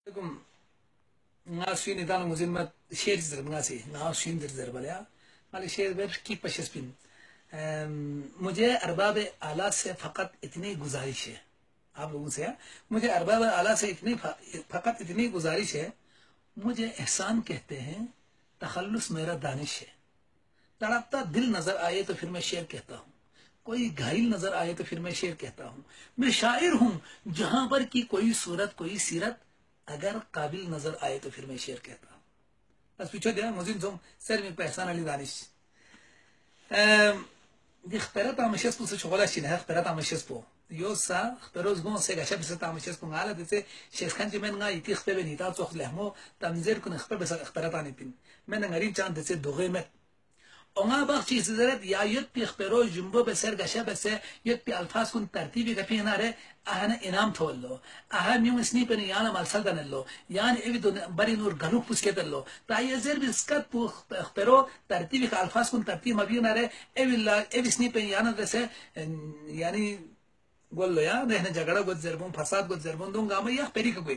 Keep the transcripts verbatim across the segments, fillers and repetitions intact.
لكم ناسين يدانو مزين شير زر ناسي ناسين در زر بليا مالي شير بير की पश्चिम मुझे अरबाब आला से फकत इतनी गुजारिश है आप लोगों से मुझे अरबाब आला से इतनी फकत इतनी गुजारिश है मुझे एहसान कहते हैं तखल्लुस मेरा दानिश है तड़पता दिल नजर आए तो फिर मैं शेर कहता हूँ कोई घायल नजर आए तो फिर मैं शेर कहता हूँ मैं शायर हूँ जहां पर की कोई सूरत कोई सीरत अगर काबिल नजर आए तो फिर मैं शेर कहता हूँ बस पीछे दिया मुझे तुम सर में पहचान अली दानिश دي اختارات عم شيسبو شغلة شينها اختارات عم شيسبو يوسا اختاروز جون سيجا شاب ستا عم شيسبو على دتي شيخ كان جمن غاي تي اختبن هيتا توخ لهمو تمزير كن اختبر بس اختارات عن بين من غريب كان دتي دوغيمت اونا باخ شي سيزرت يا يت اختارو جنبو بسر غشا بس يت الفاظ كن ترتيبي كفيناره اهنا انام تولو اهم يوم سني بن يانا مال سلطنلو يعني ايدو بري نور غلوك بسكتلو تايزر بسكت بو اختارو ترتيبي كالفاظ كن ترتيب ما بيناره ايلا اي سني بن يانا بس يعني قول له يا نحن झगड़ा قد زربون فساد قد زربون دون गामा या पेरी का कोई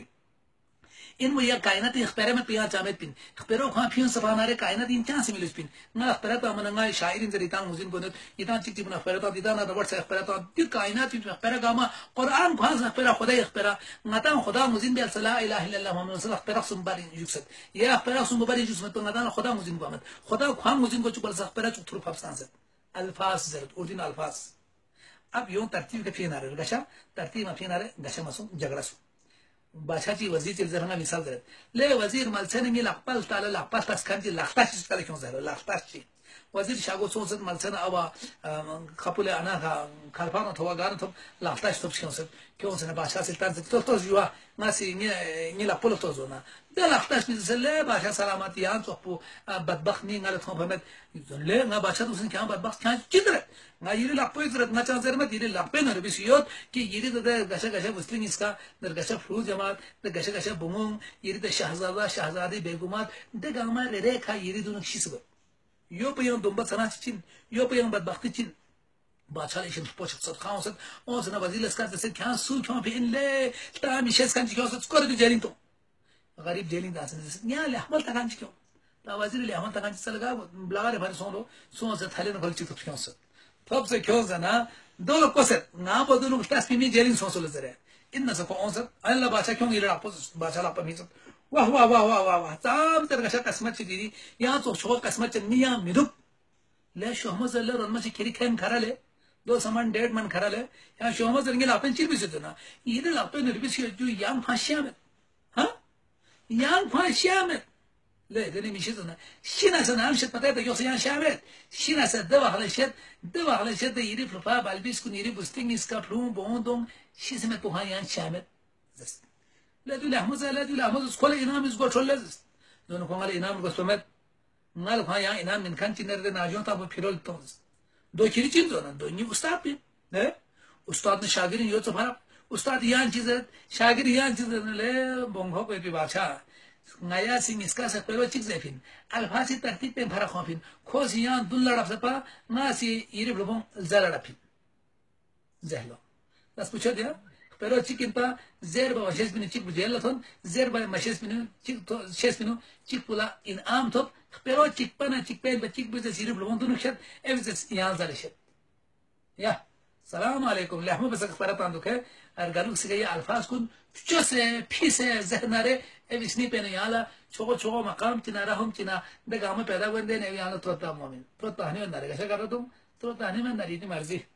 इन वो या कायनात एक्सपेरिमेंट पिया चामेत पिन एक्सपेरो खां फिन सफानारे कायनात इन चांस मिलस पिन ना एक्सपेरा तो मनंगा शायरिन जरी तांग मुजिन को इता चिक चिक ना एक्सपेरा तो दिदा ना रबट से एक्सपेरा तो दि कायनात इन एक्सपेरा गामा कुरान खास एक्सपेरा खुदा एक्सपेरा नता खुदा मुजिन बे ला इलाहा इल्लल्लाह मुहम्मद रसूलुल्लाह एक्सपेरा सुंबारी युसत या एक्सपेरा सुंबारी युसत तो नता खुदा मुजिन को मत खुदा खान मुजिन को चुकल एक्सपेरा चुक थ्रू फाफसान से अल्फाज जरत ओरिजिनल अल्फाज अब यूं तरतीब के फिनारे गशा तरतीब में फिनारे गशा मसु झगड़ा सु बादशाह वजीर चल जरंगा मिसाल दे ले वजीर मलसन में लखपल ताला लखपल तस्कन जी लखताश ताला क्यों जरो लखताश जी वजीर शागो सोसत मलसन अवा खपुले अना खलफानो थवा गान तो लखताश तो क्यों से क्यों से बादशाह से तान तो तो जुआ नासी ने ने लखपल तो जोना दे लखताश में से ले बादशाह सलामती यान तो बदबख्त नहीं गलत हो फहमत ले ना बादशाह उसने क्या बदबख्त क्या चिदर ना ये लखपल इधर ना चांस में ये लखपल न बिसियोत कि ये तो गशा गशा मुस्लिम इसका दर गशा फ्रू जमात दर गशा गशा बुमुम ये तो शहजादा शहजादी बेगुमात दे गामा रे रे खा ये दोनों किसी सब यो पे यम दुंबा सना चिन यो पे यम बदबख्ती चिन बादशाह इशन पोचक सद खाओ सद ओ सना वजीर लस्कर से क्या सु क्यों पे इन ले तामी शेस kan क्यों सद स्कोर दी जेलिंग तो गरीब जेलिंग दास ने या ले हमल तकान क्यों ता वजीर ले हमल तकान चलगा ब्लागा रे भर सोलो सो से थाले न गलची तो क्यों सद तब से क्यों जना दो कोसे ना बदलू तास पी में जेलिंग सो सोले जरे इन से को सद अल्लाह बादशाह क्यों इले आपस बादशाह ला पमी सद वाह वाह वाह वाह वाह वाह ताम तर गशा कसमत ची या तो शो कसमत निया मिदुप ले शोहमत जल्ले रनमा से केरी खेम खराले दो समान डेढ़ मन खराले या शोहमत जंगे लापेन चिर भी से ना ये लापेन रिबिस जो यांग फाशिया में हां यांग फाशिया में ले गनी मिशे ना शिना से नाम शत पता है यो से यां शामेत शिना से दवा हले शत दवा हले शत ये फ्लफा बालबिस को नीरी बुस्टिंग इसका फ्लू बोंदों शिसे में तो हां यां शामेत لا دول احمد لا دول احمد سكول انام يزغو تشولز دون كونغال انام غسومت نال خا يا انام من كان تنر ناجون تاب فيرول توز دو كيري چين دون دو ني استاد بي نه استاد ने शागिर यो तो फरक उस्ताद यान चीज शागिर यान चीज ले बोंगो पे भी बादशा नया सिंह इसका से पेरो चिक जेफिन अल्फासी तरतीब पे फरक होफिन खोस यान दुल्ला रफ सपा नासी इरे ब्लबों जला रफिन जहलो बस पूछो दिया pero chiquinta zerba washes binu chik bujelathon zerba mashes binu chik to shes binu chik pula in am top pero chik pana chik pen ba chik buse sirib lobon dunu khat evis yan zalishet ya salam alaikum lahmu bas akhbarat anduk hai ar galuk se ya alfaz kun chose phise zehnare evis ni pen yala chogo chogo maqam tinara hum tina de gama पैदा वंदे ने याला तो ता मोमिन तो ताने न रे कैसे करो तुम तो ताने में नरी ती मर्जी